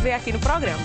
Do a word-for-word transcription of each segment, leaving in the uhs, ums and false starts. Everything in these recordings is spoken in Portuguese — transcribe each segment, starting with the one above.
ver aqui no programa.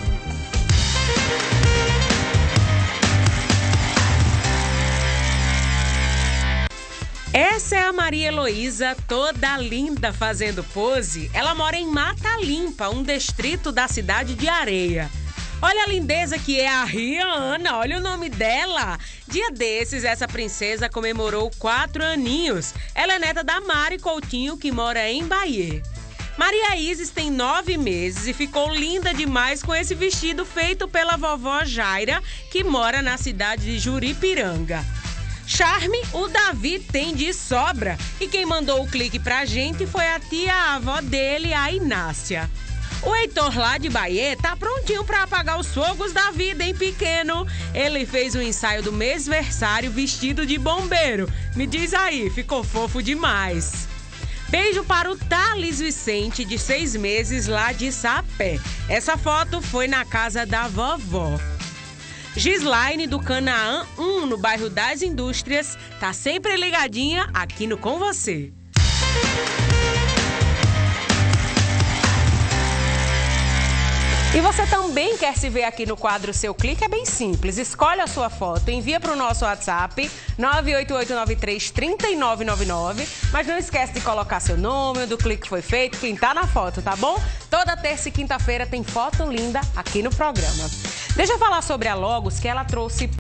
Essa é a Maria Heloísa, toda linda fazendo pose. Ela mora em Mata Limpa, um distrito da cidade de Areia. Olha a lindeza que é a Rihanna, olha o nome dela. Dia desses, essa princesa comemorou quatro aninhos. Ela é neta da Mari Coutinho, que mora em Bahia. Maria Isis tem nove meses e ficou linda demais com esse vestido feito pela vovó Jaira, que mora na cidade de Juripiranga. Charme, o Davi tem de sobra. E quem mandou o clique pra gente foi a tia a avó dele, a Inácia. O Heitor lá de Bahia tá prontinho pra apagar os fogos da vida, hein, pequeno? Ele fez o ensaio do mêsversário vestido de bombeiro. Me diz aí, ficou fofo demais. Beijo para o Thales Vicente, de seis meses, lá de Sapé. Essa foto foi na casa da vovó. Gislaine, do Canaã um, no bairro das Indústrias, tá sempre ligadinha aqui no Com Você. E você também quer se ver aqui no quadro Seu Clique? É bem simples. Escolhe a sua foto, envia para o nosso WhatsApp nove oito oito nove três três nove nove nove. Mas não esquece de colocar seu nome, do clique que foi feito, quem tá na foto, tá bom? Toda terça e quinta-feira tem foto linda aqui no programa. Deixa eu falar sobre a Logos, que ela trouxe